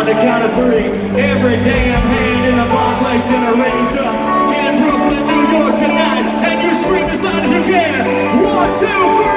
the count of three, every damn hand in the Barclays Center raised up in Brooklyn, New York tonight, and you scream as loud as you can. 1, 2, 3.